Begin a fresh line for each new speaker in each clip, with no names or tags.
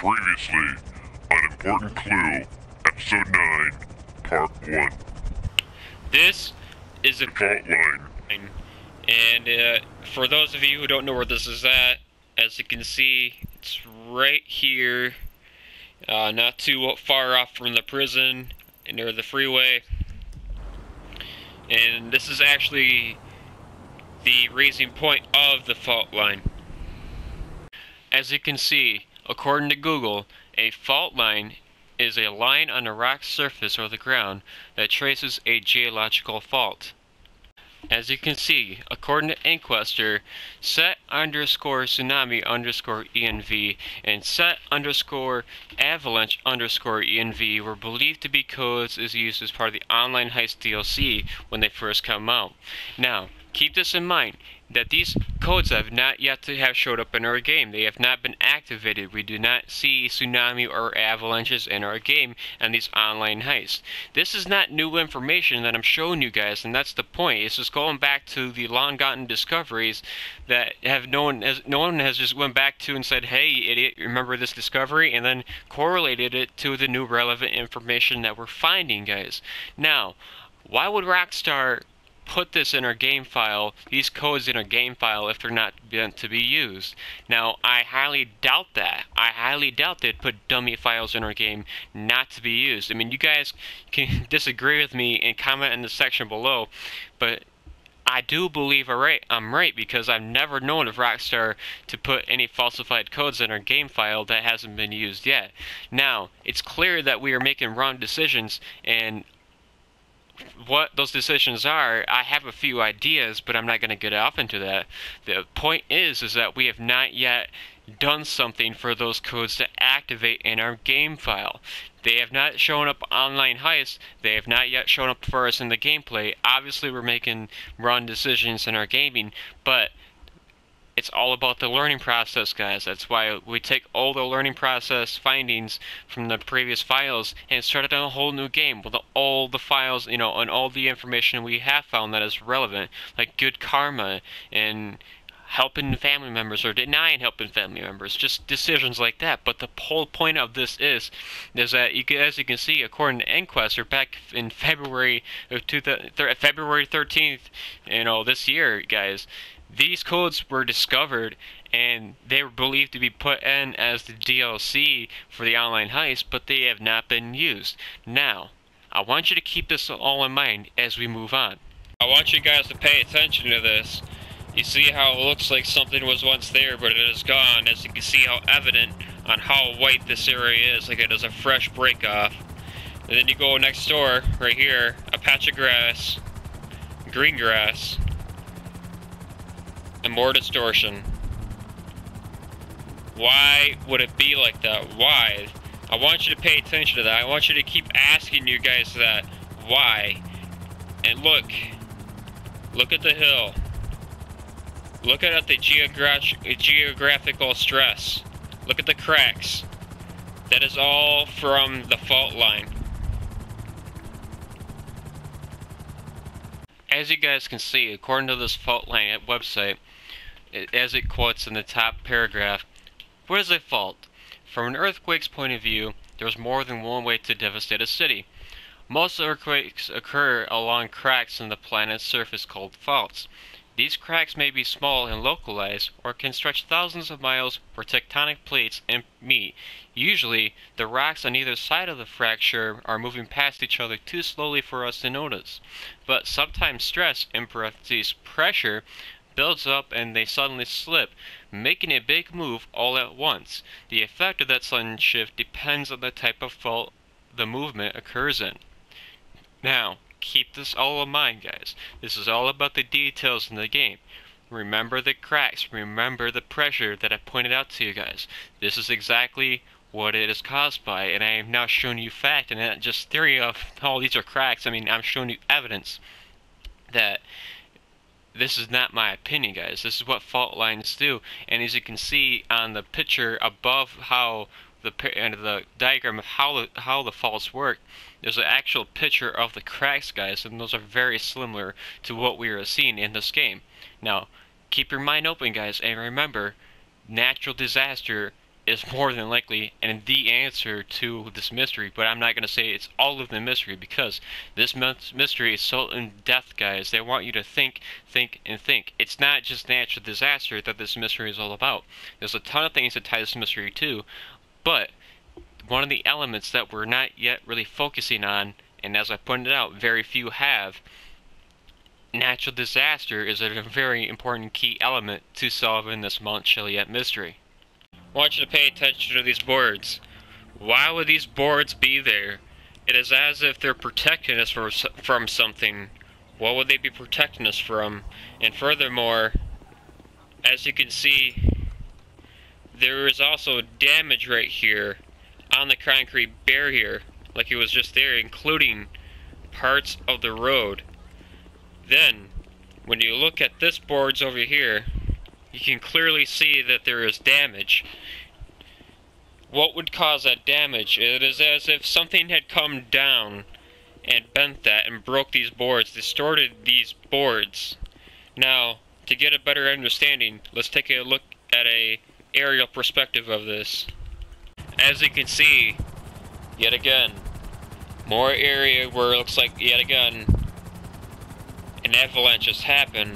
Previously on Important Clue, Episode 9, Part 1.
This is a
Fault line.
and for those of you who don't know where this is at, as you can see, it's right here, not too far off from the prison, near the freeway. And this is actually the raising point of the fault line. As you can see, according to Google, a fault line is a line on a rock surface or the ground that traces a geological fault. As you can see, according to Inquester, set_tsunami_env and set_avalanche_env were believed to be codes as used as part of the Online Heist DLC when they first come out. Now, keep this in mind, that these codes have not yet to have showed up in our game. They have not been activated. We do not see tsunami or avalanches in our game and these online heists. This is not new information that I'm showing you guys, and that's the point. It's just going back to the long-gotten discoveries that have no one has just went back to and said, hey, idiot, remember this discovery? And then correlated it to the new relevant information that we're finding, guys. Now, why would Rockstar put this in our game file, these codes in our game file, if they're not meant to be used? Now, I highly doubt that. I highly doubt they'd put dummy files in our game not to be used. I mean, you guys can disagree with me and comment in the section below, but I do believe I'm right, because I've never known of Rockstar to put any falsified codes in our game file that hasn't been used yet. Now, it's clear that we are making wrong decisions, and what those decisions are, I have a few ideas, but I'm not going to get off into that. The point is that we have not yet done something for those codes to activate in our game file. They have not shown up online heists. They have not yet shown up for us in the gameplay. Obviously, we're making wrong decisions in our gaming, but it's all about the learning process, guys. That's why we take all the learning process findings from the previous files and started on a whole new game with all the files, and all the information we have found that is relevant, like good karma and helping family members or denying helping family members, just decisions like that. But the whole point of this is that as you can see, according to Inquester, back in February of February 13th, this year, guys, these codes were discovered, and they were believed to be put in as the DLC for the online heist, but they have not been used. Now, I want you to keep this all in mind as we move on. I want you guys to pay attention to this. You see how it looks like something was once there, but it is gone. As you can see how evident on how white this area is, like it is a fresh break off. And then you go next door, right here, a patch of grass, green grass, and more distortion. Why would it be like that? Why? I want you to pay attention to that. I want you to keep asking you guys that. Why? And look at the hill. Look at the geographical stress. Look at the cracks. That is all from the fault line. As you guys can see, according to this fault line website, as it quotes in the top paragraph, what is a fault? From an earthquake's point of view, there is more than one way to devastate a city. Most earthquakes occur along cracks in the planet's surface called faults. These cracks may be small and localized, or can stretch thousands of miles where tectonic plates meet. Usually, the rocks on either side of the fracture are moving past each other too slowly for us to notice. But sometimes stress, in parentheses pressure, builds up and they suddenly slip, making a big move all at once. The effect of that sudden shift depends on the type of fault the movement occurs in. Now, keep this all in mind, guys. This is all about the details in the game. Remember the cracks, remember the pressure that I pointed out to you guys. This is exactly what it is caused by, and I have now shown you fact and not just theory of, oh, these are cracks. I mean, I'm showing you evidence that this is not my opinion, guys. This is what fault lines do. And as you can see on the picture above, how the diagram of how the faults work, there's an actual picture of the cracks, guys, and those are very similar to what we are seeing in this game. Now, keep your mind open, guys, and remember, natural disaster is more than likely and the answer to this mystery, but I'm not going to say it's all of the mystery because this mystery is so in depth, guys. They want you to think, and think. It's not just natural disaster that this mystery is all about. There's a ton of things that tie this mystery to, but one of the elements that we're not yet really focusing on, and as I pointed out, very few have, natural disaster is a very important key element to solving this Mount Chiliad mystery. I want you to pay attention to these boards. Why would these boards be there? It is as if they're protecting us from something. What would they be protecting us from? And furthermore, as you can see, there is also damage right here on the concrete barrier, like it was just there, including parts of the road. Then, when you look at this boards over here, you can clearly see that there is damage. What would cause that damage? It is as if something had come down and bent that and broke these boards, distorted these boards. Now, to get a better understanding, let's take a look at a aerial perspective of this. As you can see, yet again, more area where it looks like, yet again, an avalanche has happened.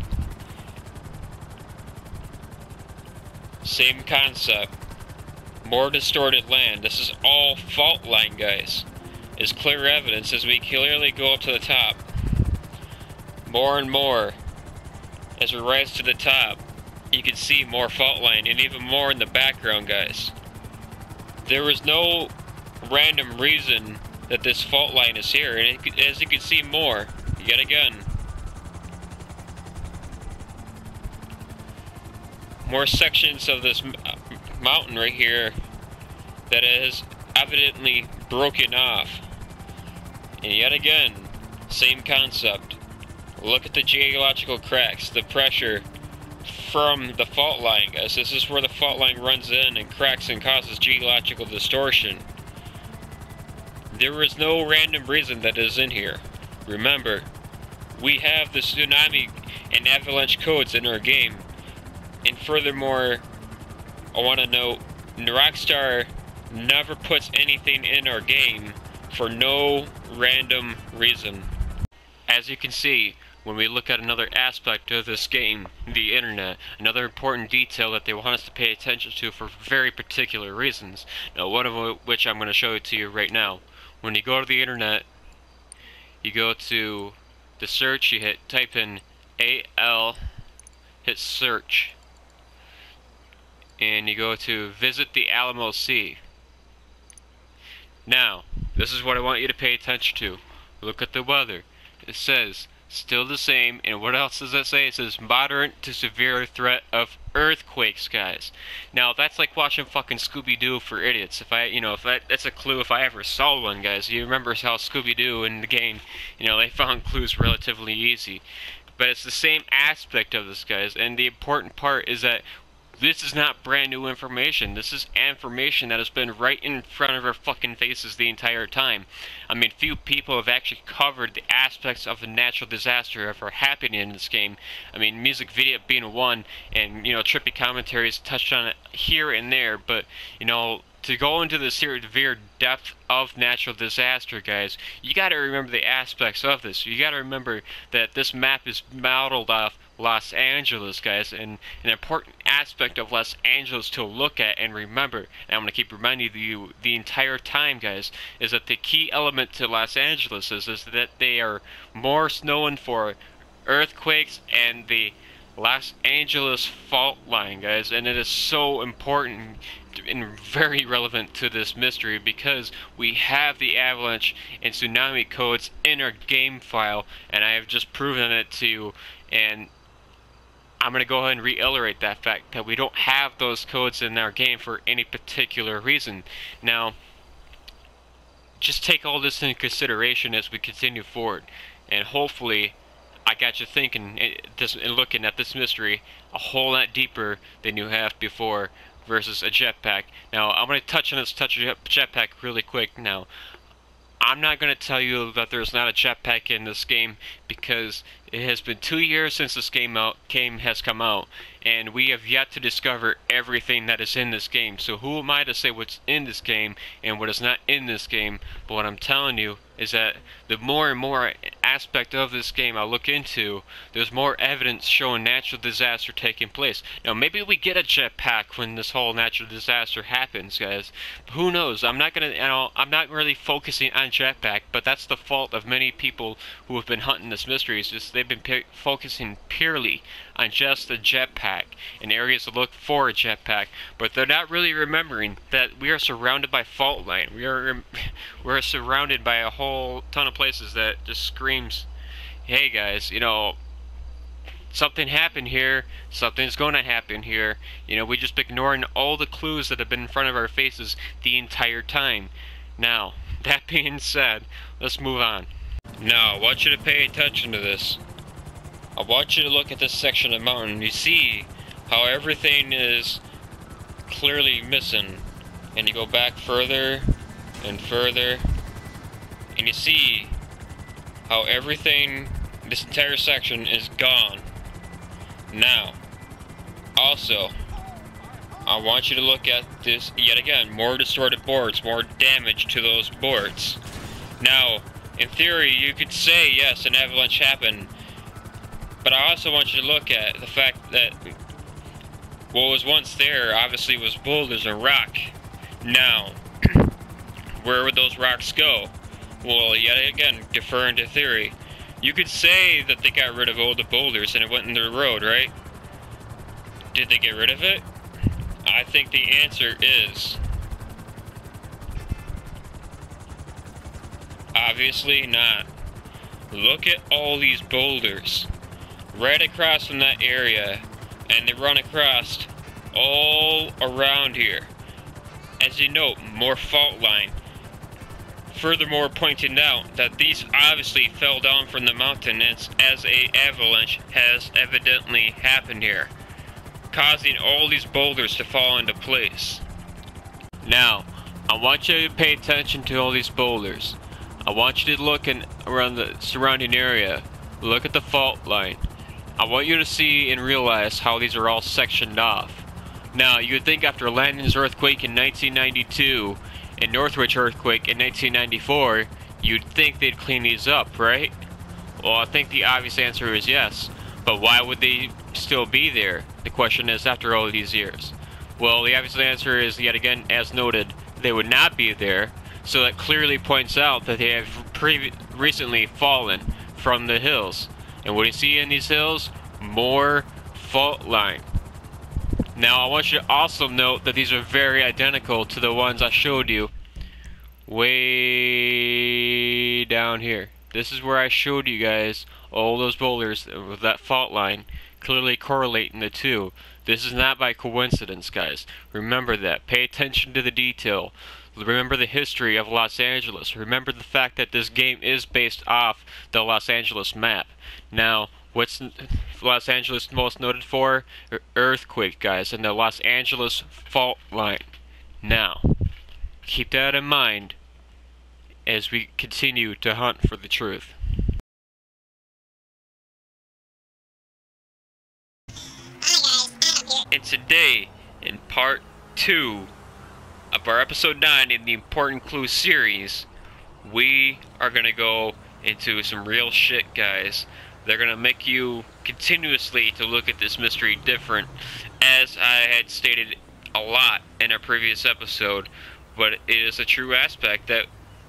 Same concept. More distorted land. This is all fault line, guys. Is clear evidence as we clearly go up to the top. More and more. As we rise to the top, you can see more fault line and even more in the background, guys. There is no random reason that this fault line is here, and as you can see more, yet again. More sections of this mountain right here that is evidently broken off. And yet again, same concept. Look at the geological cracks, the pressure from the fault line, guys. This is where the fault line runs in and cracks and causes geological distortion. There is no random reason that is in here. Remember, we have the tsunami and avalanche codes in our game. And furthermore, I want to note, Rockstar never puts anything in our game for no random reason. As you can see, when we look at another aspect of this game, the internet, another important detail that they want us to pay attention to for very particular reasons. Now, one of which I'm going to show it to you right now. When you go to the internet, you go to the search, you type in AL, hit search, and you go to visit the Alamo Sea. Now, this is what I want you to pay attention to. Look at the weather. It says still the same, and what else does it say? It says moderate to severe threat of earthquakes, guys. Now that's like watching fucking Scooby-Doo for idiots. That's a clue if I ever saw one, guys. You remember how Scooby-Doo in the game, they found clues relatively easy. But it's the same aspect of this, guys, and the important part is that this is not brand new information. This is information that has been right in front of our fucking faces the entire time. I mean, few people have actually covered the aspects of the natural disaster ever happening in this game. I mean, music video being one, and, trippy commentaries touched on it here and there, but, to go into the severe depth of natural disaster, guys, you gotta remember the aspects of this. You gotta remember that this map is modeled off Los Angeles, guys, and an important aspect of Los Angeles to look at and remember, and I'm going to keep reminding you the entire time, guys, is that the key element to Los Angeles is that they are more known for earthquakes and the Los Angeles fault line, guys, and it is so important and very relevant to this mystery because we have the avalanche and tsunami codes in our game file, and I have just proven it to you, and I'm going to go ahead and reiterate that fact that we don't have those codes in our game for any particular reason. Now, just take all this into consideration as we continue forward, and hopefully I got you thinking and looking at this mystery a whole lot deeper than you have before versus a jetpack. Now, I'm going to touch on this jetpack really quick now. I'm not going to tell you that there's not a jetpack in this game because It has been 2 years since this game has come out, and we have yet to discover everything that is in this game. So who am I to say what's in this game and what is not in this game? But what I'm telling you is that the more and more aspect of this game I look into, there's more evidence showing natural disaster taking place. Now maybe we get a jetpack when this whole natural disaster happens, guys. Who knows? I'm not really focusing on jetpack, but that's the fault of many people who have been hunting this mystery. It's just they've been focusing purely on just the jetpack and areas to look for a jetpack, but they're not really remembering that we are surrounded by fault line. We're surrounded by a whole ton of places that just screams, hey guys, something happened here, something's going to happen here. We just ignoring all the clues that have been in front of our faces the entire time. Now, that being said, let's move on. Now, I want you to pay attention to this. I want you to look at this section of mountain. You see how everything is clearly missing. And you go back further and further, and you see how everything, this entire section is gone. Now, also, I want you to look at this yet again. More distorted boards, more damage to those boards. Now, in theory, you could say, yes, an avalanche happened, but I also want you to look at the fact that what was once there obviously was boulders and rock. Now, where would those rocks go? Well, yet again, deferring to theory. You could say that they got rid of all the boulders and it went in the road, right? Did they get rid of it? I think the answer is obviously not. Look at all these boulders right across from that area, and they run across all around here. As you note, more fault line. Furthermore, pointing out that these obviously fell down from the mountain as a avalanche has evidently happened here, causing all these boulders to fall into place. Now, I want you to pay attention to all these boulders. I want you to look around the surrounding area. Look at the fault line. I want you to see and realize how these are all sectioned off. Now, you would think after Landon's earthquake in 1992 and Northridge earthquake in 1994, you'd think they'd clean these up, right? Well, I think the obvious answer is yes. But why would they still be there? The question is, after all these years. Well, the obvious answer is, yet again, as noted, they would not be there. So that clearly points out that they have recently fallen from the hills. And what do you see in these hills? More fault line. Now I want you to also note that these are very identical to the ones I showed you way down here. This is where I showed you guys all those boulders with that fault line clearly correlating the two. This is not by coincidence, guys. Remember that. Pay attention to the detail. Remember the history of Los Angeles. Remember the fact that this game is based off the Los Angeles map. Now, what's Los Angeles most noted for? Earthquake, guys, and the Los Angeles fault line. Now, keep that in mind as we continue to hunt for the truth. And today, in part 2 of our episode 9 in the Important Clue series, we are going to go into some real shit, guys. They're going to make you continuously to look at this mystery different, as I had stated a lot in a previous episode, but it is a true aspect that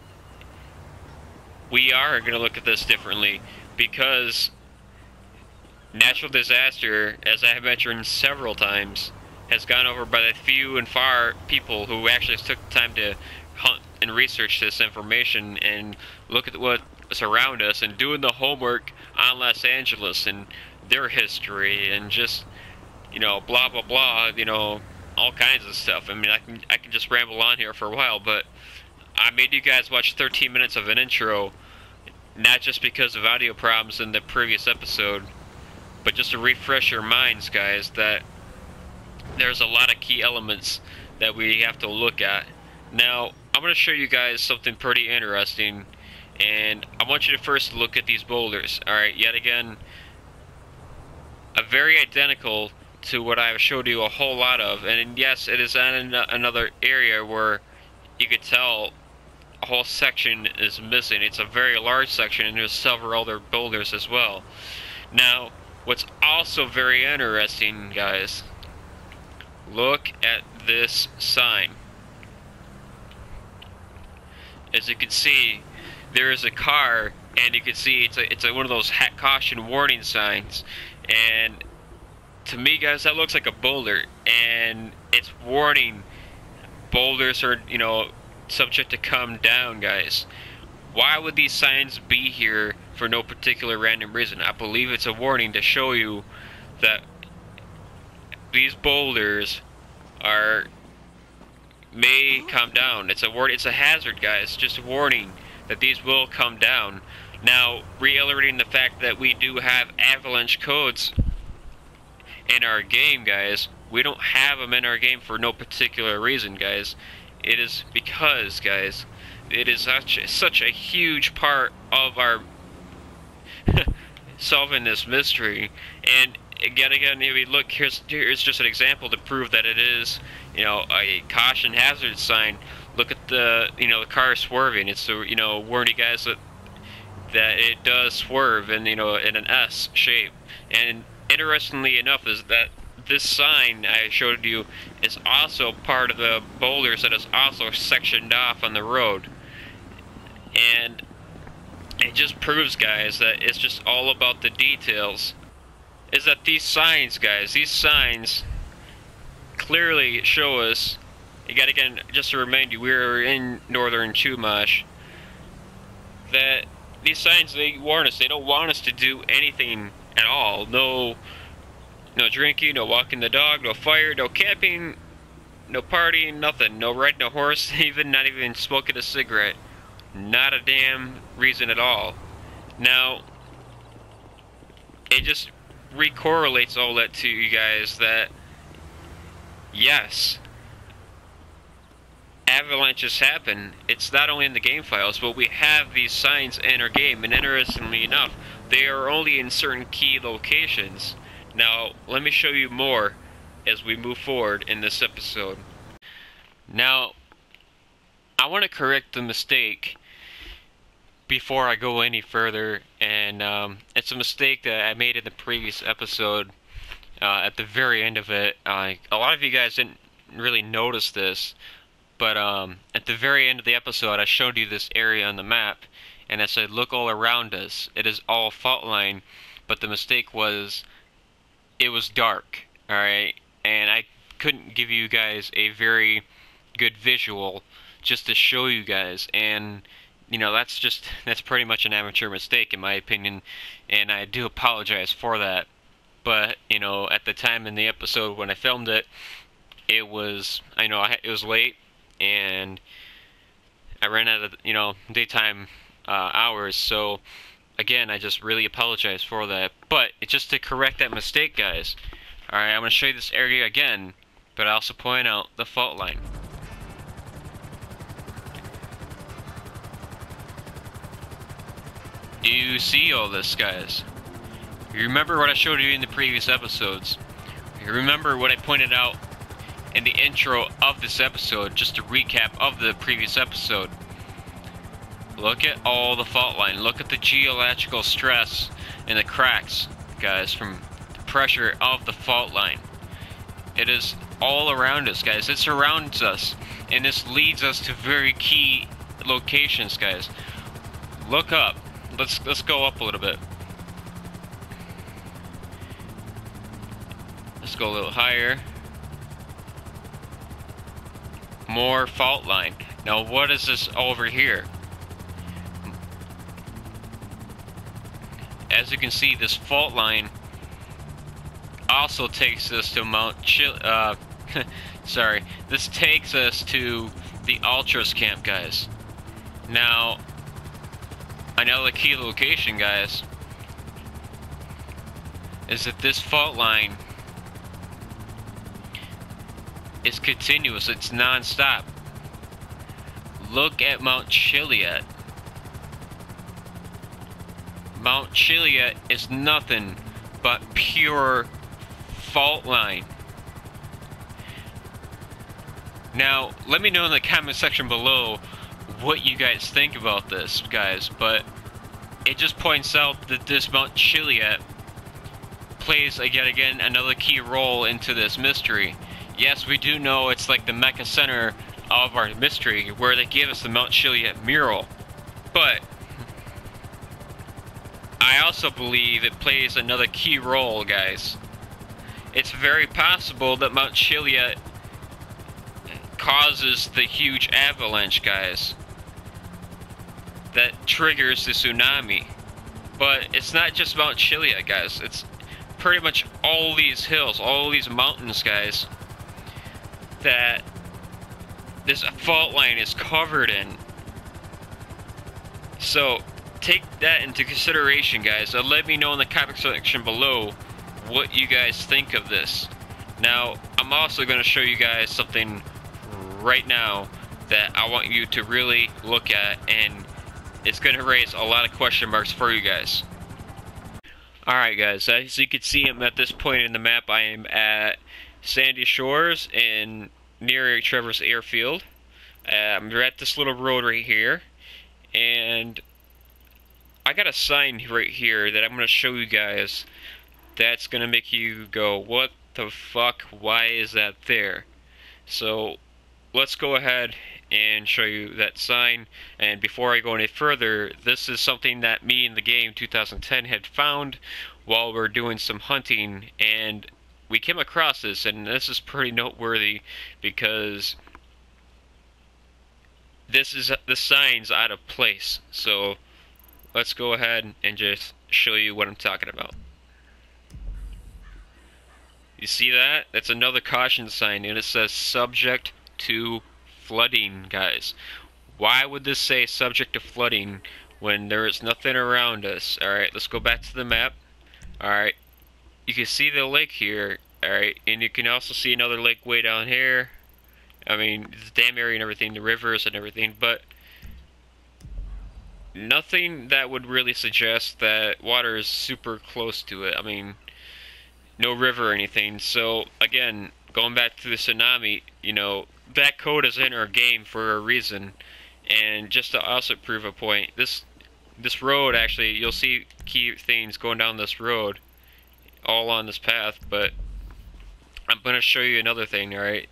we are going to look at this differently, because natural disaster, as I have mentioned several times, has gone over by the few and far people who actually took the time to hunt and research this information and look at what's around us and doing the homework on Los Angeles and their history and just, blah blah blah, all kinds of stuff. I mean, I can just ramble on here for a while, but I made you guys watch 13 minutes of an intro, not just because of audio problems in the previous episode, but just to refresh your minds, guys, that there's a lot of key elements that we have to look at. Now, I'm going to show you guys something pretty interesting, And I want you to first look at these boulders. Alright, yet again, a very identical to what I've showed you a whole lot of. And yes, it is on another area where you could tell a whole section is missing. It's a very large section, and there's several other boulders as well. Now, what's also very interesting, guys, look at this sign. As you can see, there is a car, and you can see it's one of those caution warning signs. And to me, guys, that looks like a boulder, and it's warning boulders are, you know, subject to come down, guys. Why would these signs be here for no particular random reason? I believe it's a warning to show you that these boulders may come down. It's a hazard, guys. Just a warning that these will come down. Now, reiterating the fact that we do have avalanche codes in our game, guys. We don't have them in our game for no particular reason, guys. It is because, guys, it is such a huge part of our solving this mystery. And again, if you look, here's just an example to prove that it is, you know, a caution hazard sign. Look at the, you know, the car swerving. It's to, you know, warn you guys that it does swerve, and, you know, in an S shape. And interestingly enough, is that this sign I showed you is also part of the boulders that is also sectioned off on the road. And it just proves, guys, that it's just all about the details. Is that these signs, guys, these signs clearly show us, again, just to remind you, we're in northern Chumash, that these signs, they warn us. They don't want us to do anything at all. No drinking, no walking the dog, no fire, no camping, no partying, nothing. No riding a horse, not even smoking a cigarette. Not a damn reason at all. Now, it just recorrelates all that to you guys that, yes, avalanches happen. It's not only in the game files, but we have these signs in our game, and interestingly enough, they are only in certain key locations. Now, let me show you more as we move forward in this episode. Now, I want to correct the mistake before I go any further, and it's a mistake that I made in the previous episode. At the very end of it, a lot of you guys didn't really notice this, but at the very end of the episode, I showed you this area on the map, and I said, look all around us. It is all fault line, but the mistake was, it was dark, alright? And I couldn't give you guys a very good visual just to show you guys, and you know, that's pretty much an amateur mistake in my opinion, and I do apologize for that. But, you know, at the time in the episode when I filmed it, it was, it was late, and I ran out of, you know, daytime hours, so again, I just really apologize for that. But it's just to correct that mistake, guys. Alright, I'm going to show you this area again, but I also point out the fault line. Do you see all this, guys? You remember what I showed you in the previous episodes? You remember what I pointed out in the intro of this episode, just a recap of the previous episode. Look at all the fault line. Look at the geological stress and the cracks, guys, from the pressure of the fault line. It is all around us, guys. It surrounds us, and this leads us to very key locations, guys. Look up. Let's go up a little bit. Let's go a little higher. More fault line. Now, what is this over here? As you can see, this fault line also takes us to sorry, this takes us to the Ultras camp, guys. Now, another key location, guys, is that this fault line is continuous. It's non-stop. Look at Mount Chiliad. Mount Chiliad is nothing but pure fault line. Now, let me know in the comment section below what you guys think about this, guys, but it just points out that this Mount Chiliad plays, yet again, another key role into this mystery. Yes, we do know it's like the Mecca center of our mystery, where they give us the Mount Chiliad mural, but I also believe it plays another key role, guys. It's very possible that Mount Chiliad causes the huge avalanche, guys, that triggers the tsunami. But it's not just Mount Chiliad, guys. It's pretty much all these hills, all these mountains, guys, that this fault line is covered in. So take that into consideration, guys. Let me know in the comment section below what you guys think of this. Now, I'm also going to show you guys something right now that I want you to really look at, and it's going to raise a lot of question marks for you guys. Alright guys, as you can see, I'm at this point in the map. I am at Sandy Shores in near Trevor's Airfield. We're at this little road right here, and I got a sign right here that I'm going to show you guys that's going to make you go, what the fuck, why is that there? So let's go ahead and show you that sign. And before I go any further, this is something that me in the game 2010 had found while we're doing some hunting, and we came across this, and this is pretty noteworthy because this sign's out of place. So let's go ahead and just show you what I'm talking about. You see that? That's another caution sign, and it says subject to flooding, guys. Why would this say subject to flooding when there is nothing around us? Alright, let's go back to the map. Alright, you can see the lake here. Alright, and you can also see another lake way down here. I mean, the dam area and everything, the rivers and everything, but nothing that would really suggest that water is super close to it. I mean, no river or anything. So again, going back to the tsunami, you know, that code is in our game for a reason. And just to also prove a point, this road, actually, you'll see key things going down this road, all on this path, but I'm going to show you another thing, alright?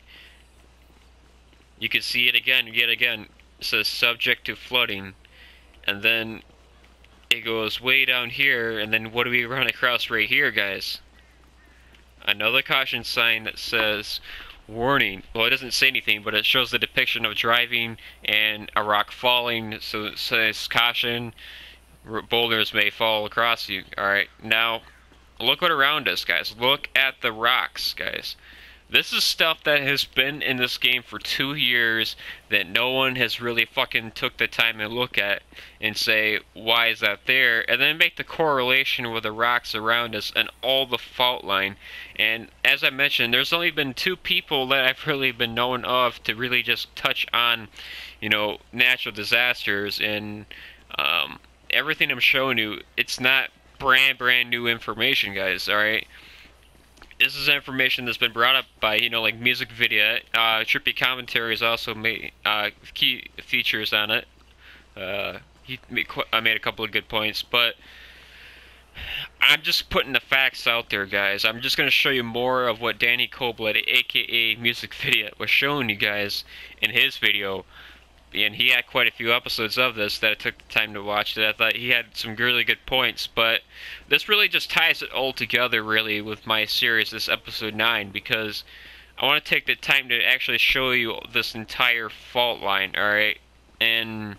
You can see it again, yet again. It says subject to flooding, and then it goes way down here, and then what do we run across right here, guys? Another caution sign that says warning. Well, it doesn't say anything, but it shows the depiction of driving and a rock falling, so it says caution, boulders may fall across you. Alright, now look what around us, guys. Look at the rocks, guys. This is stuff that has been in this game for 2 years that no one has really fucking took the time to look at and say, why is that there? And then make the correlation with the rocks around us and all the fault line. And as I mentioned, there's only been 2 people that I've really been known of to really just touch on, you know, natural disasters. And everything I'm showing you, it's not brand new information, guys, alright? This is information that's been brought up by, you know, like Music Video. Trippy Commentary has also made key features on it. I made a couple of good points, but I'm just putting the facts out there, guys. I'm just going to show you more of what Danny Koblet, aka Music Video, was showing you guys in his video. And he had quite a few episodes of this that I took the time to watch, that I thought he had some really good points. But this really just ties it all together, really, with my series, this episode 9, because I want to take the time to actually show you this entire fault line, alright? And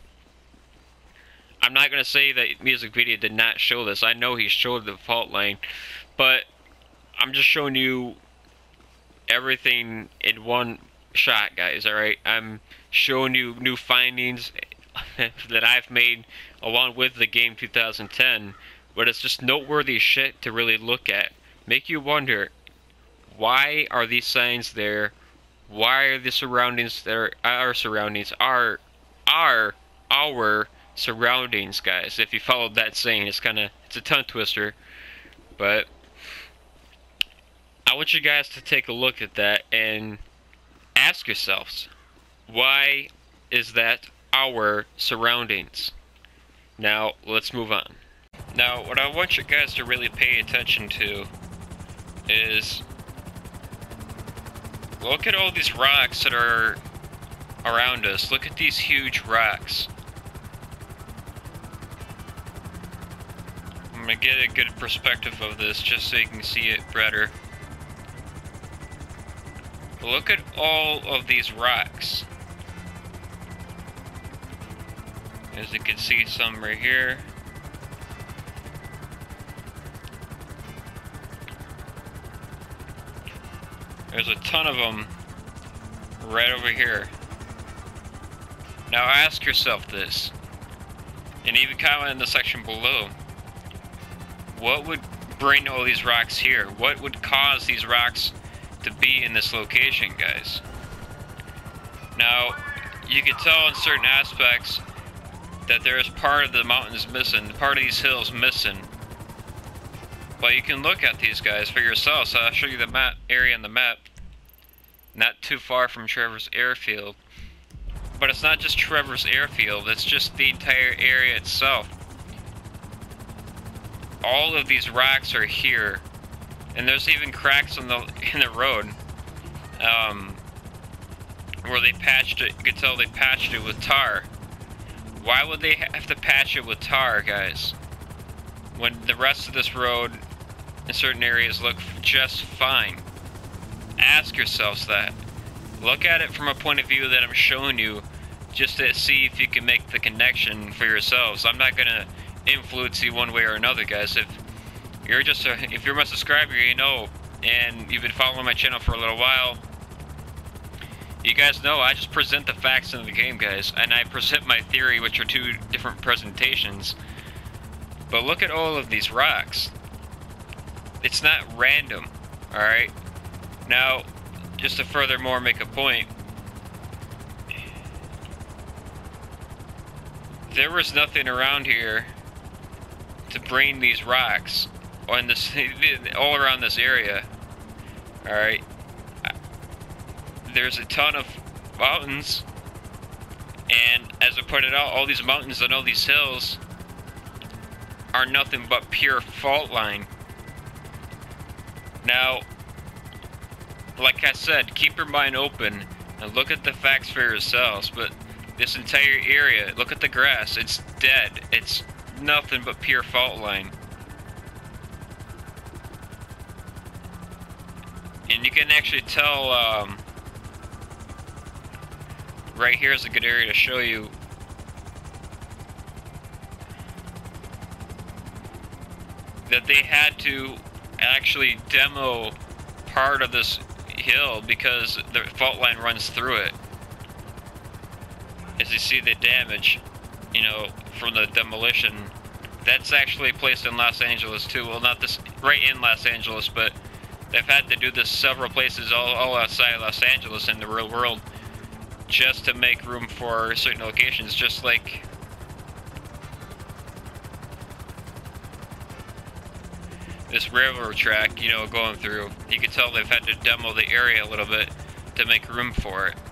I'm not going to say that Music Video did not show this. I know he showed the fault line, but I'm just showing you everything in one shot, guys, alright? I'm showing you new findings that I've made along with the game 2010, but it's just noteworthy shit to really look at. Make you wonder, why are these signs there? Why are the surroundings there? Our surroundings, our surroundings, guys. If you followed that saying, it's a tongue twister, but I want you guys to take a look at that and ask yourselves, why is that our surroundings? Now, let's move on. Now, what I want you guys to really pay attention to is, look at all these rocks that are around us. Look at these huge rocks. I'm gonna get a good perspective of this just so you can see it better. Look at all of these rocks. As you can see, some right here. There's a ton of them right over here. Now ask yourself this, and even comment in the section below. What would bring all these rocks here? What would cause these rocks to be in this location, guys? Now, you can tell in certain aspects that there's part of the mountains missing, part of these hills missing. But you can look at these guys for yourself. So I'll show you the map area on the map. Not too far from Trevor's Airfield. But it's not just Trevor's Airfield, it's just the entire area itself. All of these rocks are here. And there's even cracks in the road. Where they patched it. You can tell they patched it with tar. Why would they have to patch it with tar, guys? When the rest of this road in certain areas look just fine. Ask yourselves that. Look at it from a point of view that I'm showing you, just to see if you can make the connection for yourselves. I'm not gonna influence you one way or another, guys. If you're my subscriber, you know, and you've been following my channel for a little while, you guys know I just present the facts in the game, guys, and I present my theory, which are two different presentations. But look at all of these rocks. It's not random, alright? Now, just to furthermore make a point, there was nothing around here to bring these rocks on this all around this area. Alright. There's a ton of mountains, and as I pointed out, all these mountains and all these hills are nothing but pure fault line. Now, like I said, keep your mind open and look at the facts for yourselves, but this entire area, look at the grass, it's dead. It's nothing but pure fault line. And you can actually tell, right here is a good area to show you. That they had to actually demo part of this hill because the fault line runs through it. As you see the damage, you know, from the demolition. That's actually placed in Los Angeles too. Well, not this right in Los Angeles, but they've had to do this several places all outside Los Angeles in the real world, just to make room for certain locations, just like this railroad track, you know, going through. You can tell they've had to demo the area a little bit to make room for it.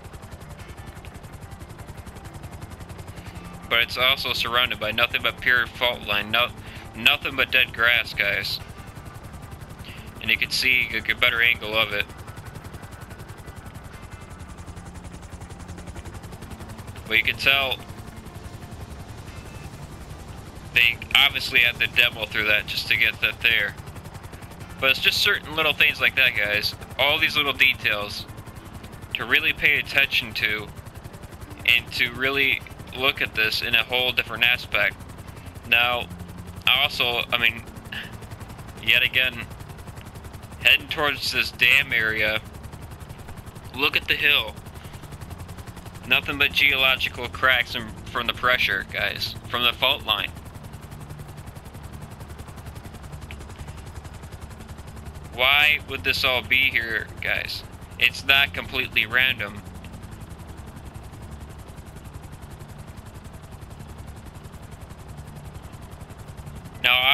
But it's also surrounded by nothing but pure fault line, nothing but dead grass, guys. And you can see a better angle of it. But you can tell they obviously had to demo through that just to get that there. But it's just certain little things like that, guys. All these little details to really pay attention to and to really look at this in a whole different aspect. Now, I mean, yet again, heading towards this dam area, look at the hill. Nothing but geological cracks from the pressure, guys, from the fault line. Why would this all be here, guys? It's not completely random.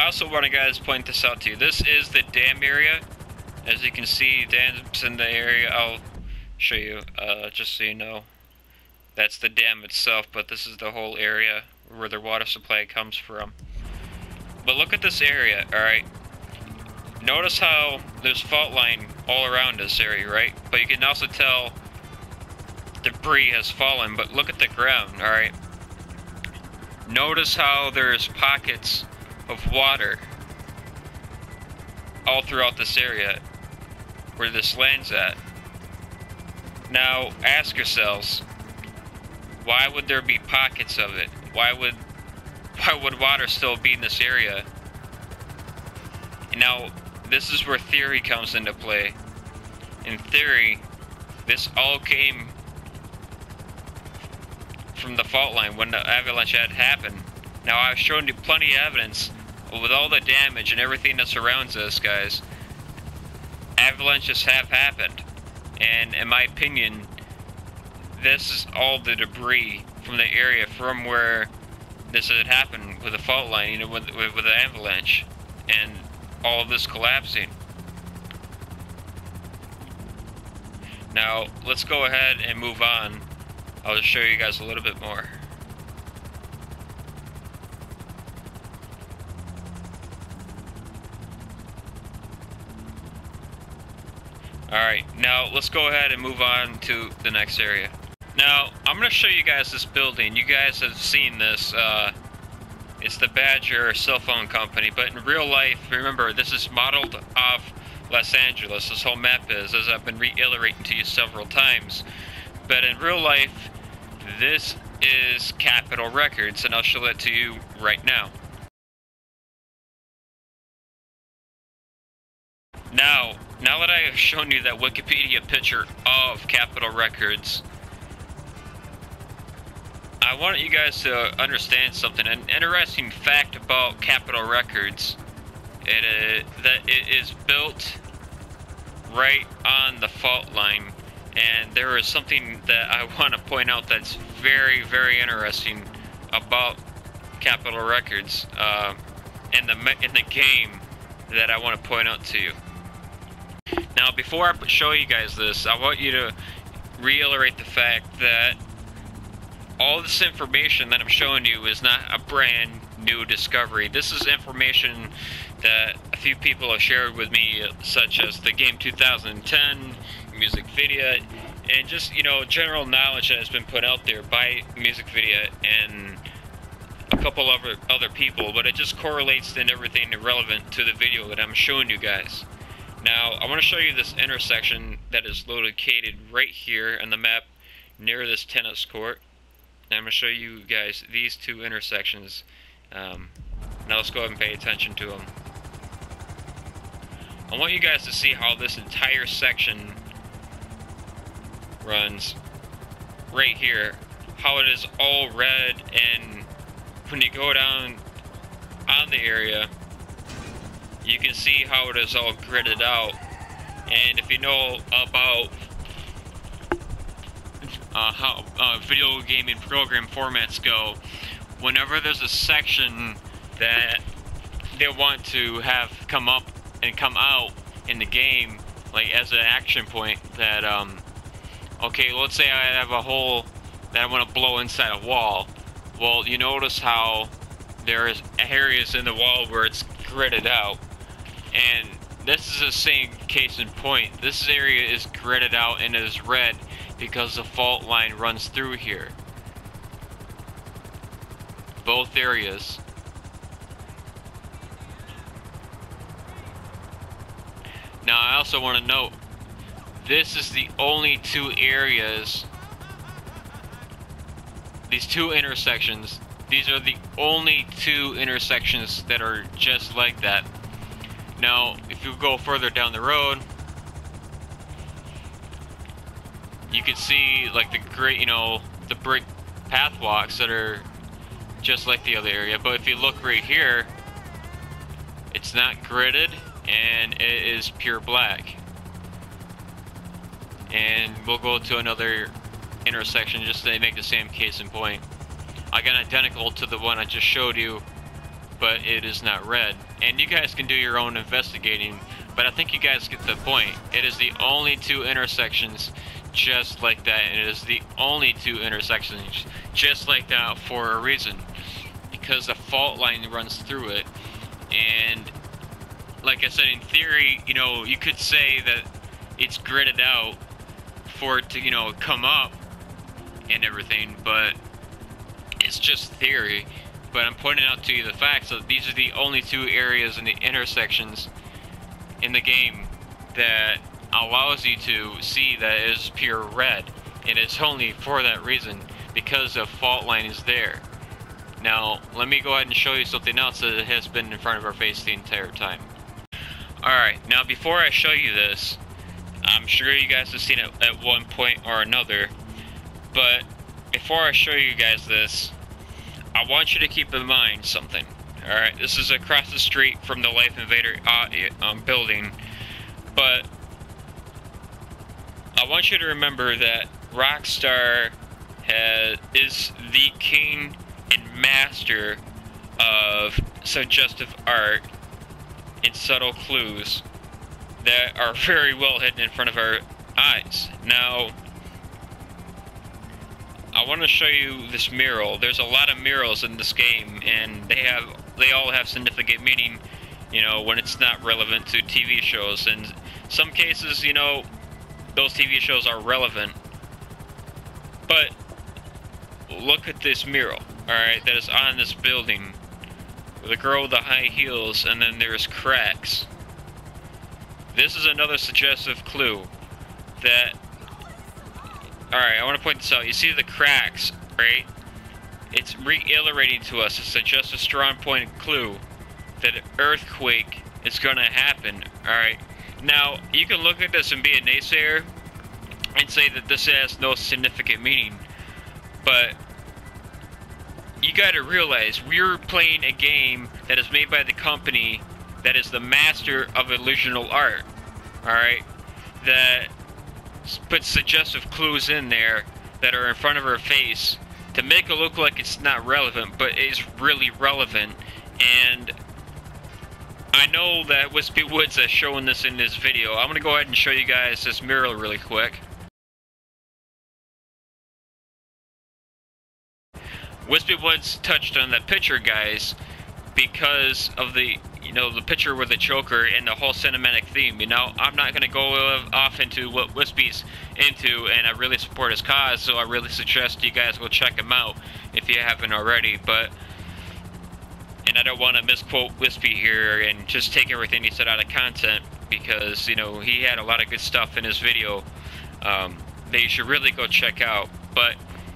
also want to guys point this out to you. This is the dam area. As you can see, dams in the area. I'll show you, just so you know. That's the dam itself, but this is the whole area where the water supply comes from. But look at this area, alright? Notice how there's fault line all around this area, right? But you can also tell debris has fallen, but look at the ground, alright? Notice how there's pockets of water all throughout this area where this land's at. Now, ask yourselves, why would there be pockets of it? Why would water still be in this area? Now, this is where theory comes into play. In theory, this all came from the fault line when the avalanche had happened. Now, I've shown you plenty of evidence with all the damage and everything that surrounds us, guys. Avalanches have happened. And in my opinion, this is all the debris from the area from where this had happened with the fault line, you know, with the avalanche and all of this collapsing. Now, let's go ahead and move on. I'll just show you guys a little bit more. Alright, now let's go ahead and move on to the next area. Now, I'm going to show you guys this building. You guys have seen this. It's the Badger cell phone company, but in real life, remember, this is modeled off Los Angeles. This whole map is, as I've been reiterating to you several times. But in real life, this is Capitol Records, and I'll show it to you right now. Now that I have shown you that Wikipedia picture of Capitol Records, I want you guys to understand something. An interesting fact about Capitol Records, that it is built right on the fault line. And there is something that I want to point out that's very, very interesting about Capitol Records in the game that I want to point out to you. Now, before I show you guys this, I want you to reiterate the fact that all this information that I'm showing you is not a brand new discovery. This is information that a few people have shared with me, such as the game 2010, Music Video, and just, you know, general knowledge that has been put out there by Music Video and a couple of other people, but it just correlates in everything relevant to the video that I'm showing you guys. Now, I want to show you this intersection that is located right here on the map near this tennis court. And I'm going to show you guys these two intersections. Now let's go ahead and pay attention to them. I want you guys to see how this entire section runs right here. How it is all red, and when you go down on the area, you can see how it is all gridded out. And if you know about how video gaming program formats go, whenever there's a section that they want to have come up and come out in the game, like as an action point, that okay, let's say I have a hole that I want to blow inside a wall. Well, you notice how there's areas in the wall where it's gridded out, and this is the same case in point. This area is gridded out and is red because the fault line runs through here. Both areas. Now, I also want to note, this is the only two areas, these two intersections, these are the only two intersections that are just like that. Now, if you go further down the road, you can see like the great, you know, the brick pathwalks that are just like the other area. But if you look right here, it's not gridded and it is pure black. And we'll go to another intersection just to make the same case in point. Again, identical to the one I just showed you, but it is not red. And you guys can do your own investigating, but I think you guys get the point. It is the only two intersections just like that, and it is the only two intersections just like that for a reason. Because a fault line runs through it, and like I said, in theory, you know, you could say that it's gridded out for it to, you know, come up and everything, but it's just theory. But I'm pointing out to you the facts that these are the only two areas in the intersections in the game that allows you to see that it is pure red, and it's only for that reason, because a fault line is there. Now, let me go ahead and show you something else that has been in front of our face the entire time. Alright, now before I show you this, I'm sure you guys have seen it at one point or another, but before I show you guys this, I want you to keep in mind something. Alright, this is across the street from the Life Invader building, but I want you to remember that Rockstar is the king and master of suggestive art and subtle clues that are very well hidden in front of our eyes. Now, I want to show you this mural. There's a lot of murals in this game, and they all have significant meaning, you know, when it's not relevant to TV shows. And some cases, you know, those TV shows are relevant. But look at this mural, alright, that is on this building. The girl with the high heels, and then there's cracks. This is another suggestive clue that... Alright, I want to point this out. You see the cracks, right? It's reiterating to us. It's just a strong point clue that an earthquake is going to happen, alright? Now, you can look at this and be a naysayer and say that this has no significant meaning, but you gotta realize we're playing a game that is made by the company that is the master of illusional art, alright? That puts suggestive clues in there that are in front of our face to make it look like it's not relevant, but it is really relevant. And I know that Wispy Woods is showing this in this video. I'm gonna go ahead and show you guys this mural really quick. Wispy Woods touched on that picture, guys, because of the, you know, the picture with the Joker and the whole cinematic theme. You know, I'm not going to go off into what Wispy's into, and I really support his cause, so I really suggest you guys go check him out if you haven't already. But, and I don't want to misquote Wispy here and just take everything he said out of content, because, you know, he had a lot of good stuff in his video that you should really go check out. But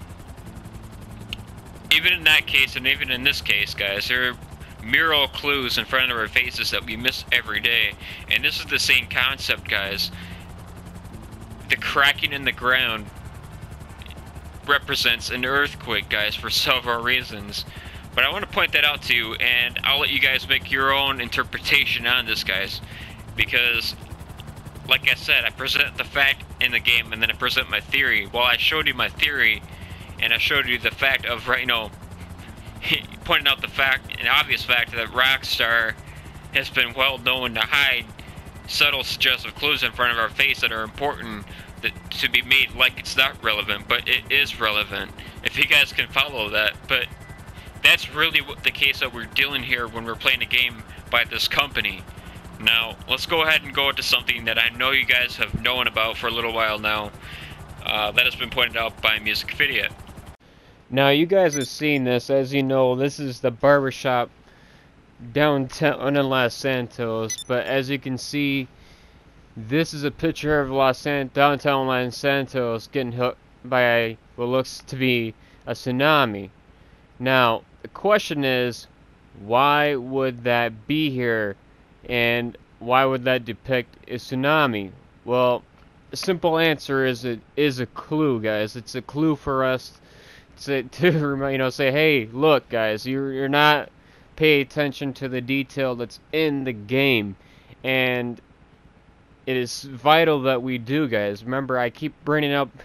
even in that case, and even in this case, guys, there are mural clues in front of our faces that we miss every day. And this is the same concept, guys. The cracking in the ground represents an earthquake, guys, for several reasons. But I want to point that out to you, and I'll let you guys make your own interpretation on this, guys. Because, like I said, I present the fact in the game, and then I present my theory. Well, I showed you my theory, and I showed you the fact of, right, you know, pointing out the fact, an obvious fact, that Rockstar has been well known to hide subtle suggestive clues in front of our face that are important to be made like it's not relevant, but it is relevant, if you guys can follow that. But that's really what the case that we're dealing here when we're playing a game by this company. Now, let's go ahead and go into something that I know you guys have known about for a little while now, that has been pointed out by Music Video. Now, you guys have seen this. As you know, this is the barbershop downtown in Los Santos. But as you can see, this is a picture of downtown Los Santos getting hit by what looks to be a tsunami. Now, the question is, why would that be here? And why would that depict a tsunami? Well, the simple answer is it is a clue, guys. It's a clue for us to you know, say, hey, look, guys, you're not paying attention to the detail that's in the game, and it is vital that we do, guys. Remember, I keep bringing up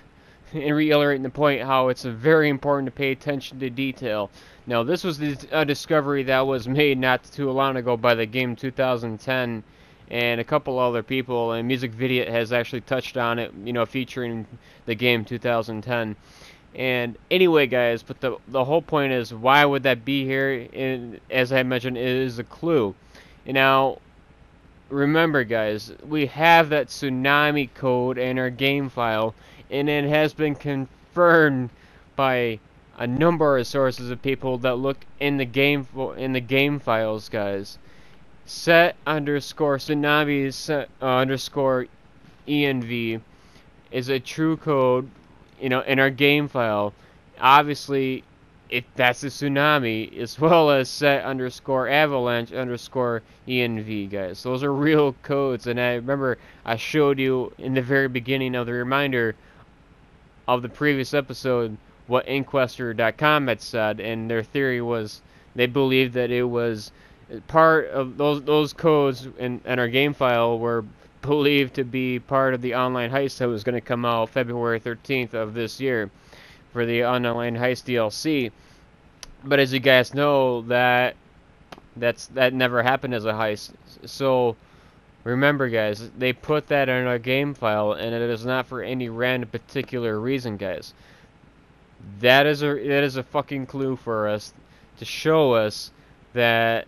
and reiterating the point how it's very important to pay attention to detail. Now, this was a discovery that was made not too long ago by the game 2010 and a couple other people, and Music Video has actually touched on it, you know, featuring the game 2010. And anyway, guys, but the whole point is, why would that be here? And as I mentioned, it is a clue. And now, remember, guys, we have that tsunami code in our game file, and it has been confirmed by a number of sources of people that look in the game files, guys. Set underscore tsunami set, underscore env is a true code, you know, in our game file. Obviously, that's a tsunami, as well as set underscore avalanche underscore env, guys. Those are real codes, and I remember I showed you in the very beginning of the reminder of the previous episode what Inquester.com had said, and their theory was they believed that it was part of those codes in our game file were believed to be part of the online heist that was going to come out February 13th of this year for the online heist DLC. But as you guys know, that never happened as a heist. So remember, guys, they put that in our game file, and it is not for any random particular reason, guys. That is a fucking clue for us to show us that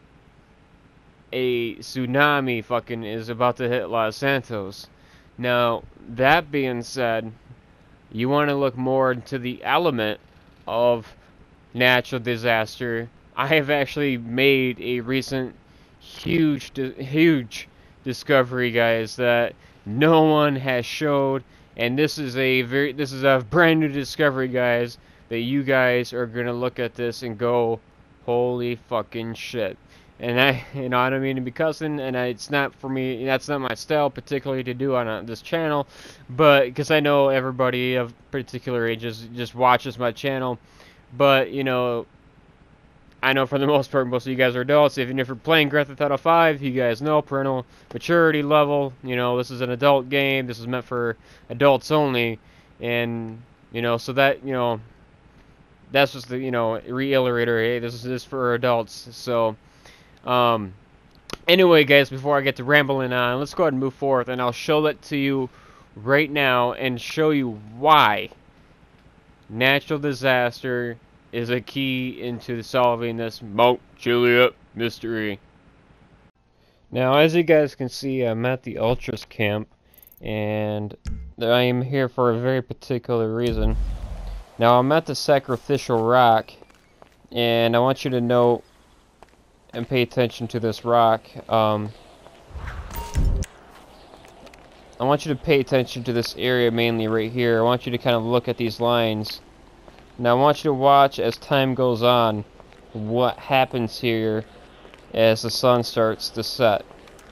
a tsunami fucking is about to hit Los Santos. Now, that being said, you want to look more into the element of natural disaster. I have actually made a recent huge discovery, guys, that no one has showed, and this is a brand new discovery, guys, that you guys are gonna look at this and go, holy fucking shit. And I don't mean to be cussing, and it's not for me. That's not my style, particularly to do on this channel. But because I know everybody of particular ages just watches my channel, but you know, I know for the most part, most of you guys are adults. Even if you're playing Grand Theft Auto 5, you guys know parental maturity level. You know, this is an adult game. This is meant for adults only, and you know, so that that's just the reiterator. Hey, this is for adults. So. Anyway, guys, before I get to rambling on, let's go ahead and move forth, and I'll show that to you right now and show you why natural disaster is a key into solving this Mount Chiliad mystery. Now, as you guys can see, I'm at the Ultras camp, and I am here for a very particular reason. Now, I'm at the Sacrificial Rock, and I want you to know and pay attention to this rock. I want you to pay attention to this area mainly right here. I want you to kind of look at these lines. Now I want you to watch as time goes on what happens here as the sun starts to set.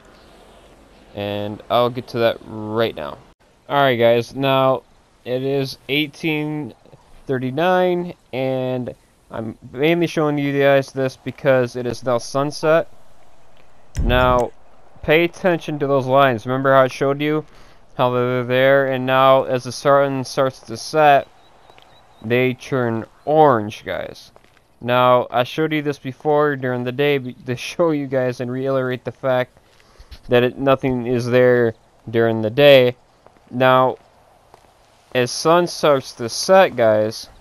And I'll get to that right now. Alright, guys, now it is 1839, and I'm mainly showing you guys this because it is now sunset. Now, pay attention to those lines. Remember how I showed you how they're there, and now as the sun starts to set, they turn orange, guys. Now, I showed you this before during the day to show you guys and reiterate the fact that nothing is there during the day. Now, as sun starts to set, guys,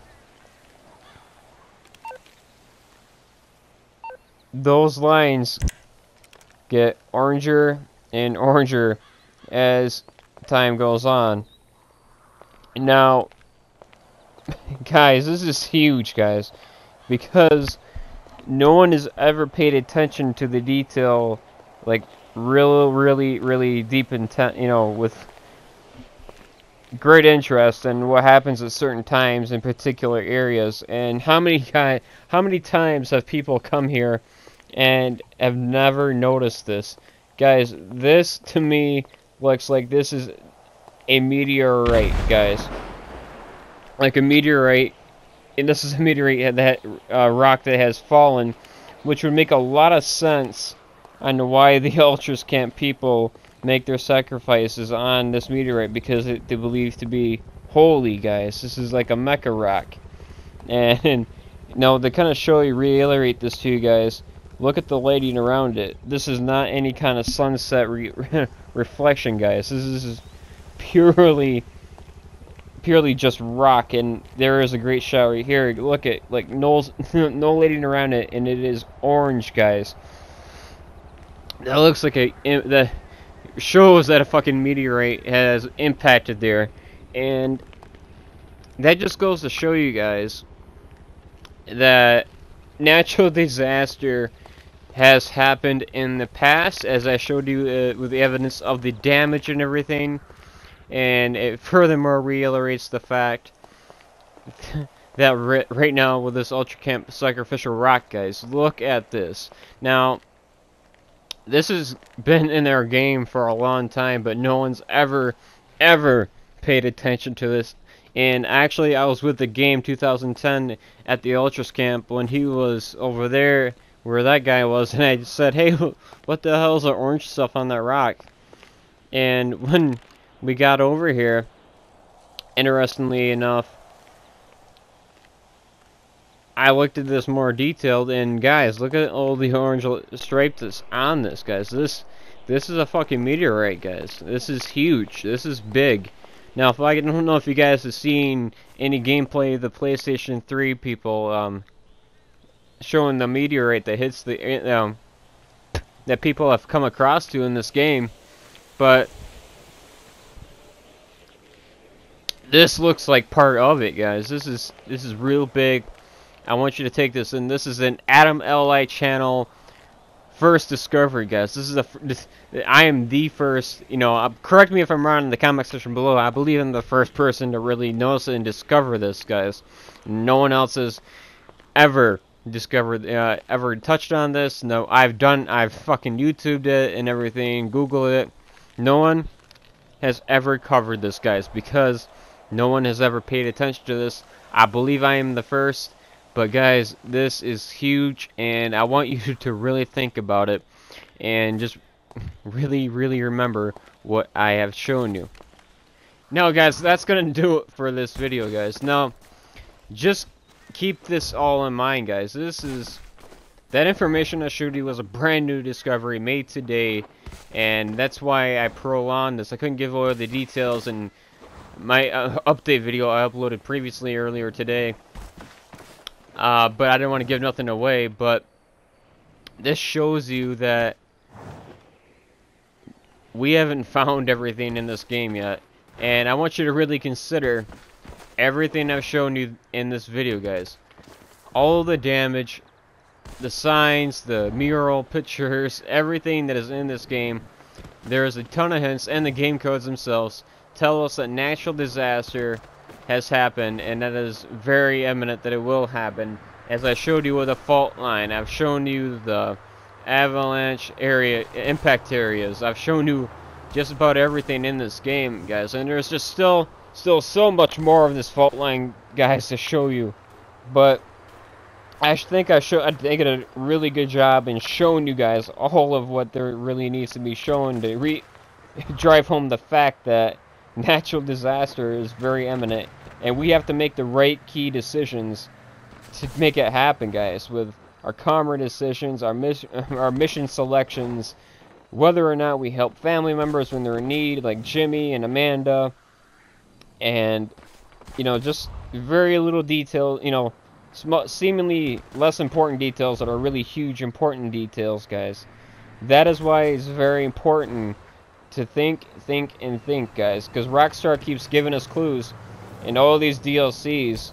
those lines get oranger and oranger as time goes on. Now, guys, this is huge, guys, because no one has ever paid attention to the detail, like really deep intent, with great interest in what happens at certain times in particular areas. And how many times have people come here and have never noticed this? Guys, this to me looks like this is a meteorite, guys. Like a meteorite, and this is a meteorite that rock that has fallen, which would make a lot of sense on why the Ultras Camp people make their sacrifices on this meteorite, because they believe to be holy, guys, this is like a mecha rock. And now to kind of show you, reiterate this to you guys, look at the lighting around it. This is not any kind of sunset reflection, guys. This is purely just rock, and there is a great shot right here. Look at, like, no lighting around it, and it is orange, guys. That looks like that shows that a fucking meteorite has impacted there, and that just goes to show you guys that natural disaster has happened in the past, as I showed you with the evidence of the damage and everything. And it furthermore reiterates the fact that right now with this Ultra Camp Sacrificial Rock, guys, look at this. Now, this has been in our game for a long time, but no one's ever paid attention to this. And actually, I was with the game 2010 at the Ultras Camp when he was over there where that guy was, and I said, hey, what the hell is the orange stuff on that rock? And when we got over here, interestingly enough, I looked at this more detailed, and guys, look at all the orange stripes that's on this, guys. This is a fucking meteorite, guys. This is huge. This is big. Now, if I don't know if you guys have seen any gameplay of the PlayStation 3 people showing the meteorite that hits the that people have come across to in this game, but this looks like part of it, guys. This is real big. I want you to take this in. This is an Adam LI channel first discovery, guys. This is I am the first, you know, correct me if I'm wrong in the comment section below. I believe I'm the first person to really notice and discover this, guys. No one else has ever discovered, ever touched on this. No, I've fucking YouTubed it and everything, Googled it. No one has ever covered this, guys, because no one has ever paid attention to this. I believe I am the first. But guys, this is huge, and I want you to really think about it and just really remember what I have shown you. Now guys, that's gonna do it for this video, guys. Now, just keep this all in mind, guys. That information I showed you was a brand new discovery made today, and that's why I prolonged this. I couldn't give away the details in my update video I uploaded previously earlier today. But I didn't want to give nothing away, but this shows you that we haven't found everything in this game yet. And I want you to really consider everything I've shown you in this video, guys. All the damage, the signs, the mural, pictures, everything that is in this game. There is a ton of hints, and the game codes themselves tell us that natural disaster has happened, and that is very imminent that it will happen. As I showed you with a fault line, I've shown you the avalanche area, impact areas. I've shown you just about everything in this game, guys, and there's just still so much more of this fault line, guys, to show you. But I think I did a really good job in showing you guys all of what there really needs to be shown to drive home the fact that natural disaster is very imminent, and we have to make the right key decisions to make it happen, guys, with our comrade decisions, our mission selections, whether or not we help family members when they're in need, like Jimmy and Amanda, and, you know, just very little detail, you know, seemingly less important details that are really huge, important details, guys. That is why it's very important to think, guys, because Rockstar keeps giving us clues in all these DLCs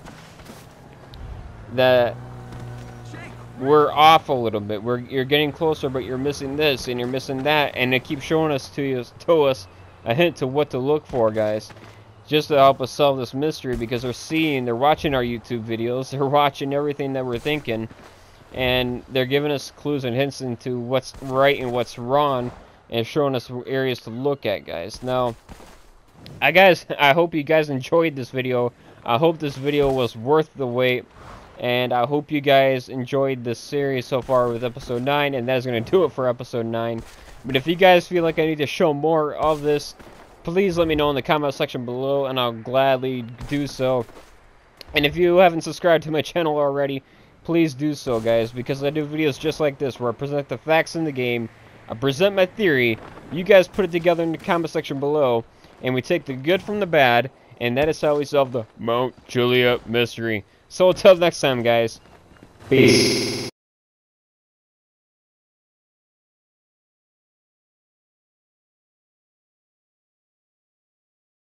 that we're off a little bit. You're getting closer, but you're missing this and you're missing that, and it keeps showing us to us a hint to what to look for, guys, just to help us solve this mystery, because they're watching our YouTube videos, they're watching everything that we're thinking, and they're giving us clues and hints into what's right and what's wrong, and showing us areas to look at, guys. Now, I hope you guys enjoyed this video. I hope this video was worth the wait, and I hope you guys enjoyed this series so far with episode 9, and that's going to do it for episode 9. But if you guys feel like I need to show more of this, please let me know in the comment section below, and I'll gladly do so. And if you haven't subscribed to my channel already, please do so, guys, because I do videos just like this, where I present the facts in the game, I present my theory, you guys put it together in the comment section below, and we take the good from the bad, and that is how we solve the Mount Chiliad mystery. So until next time, guys, peace.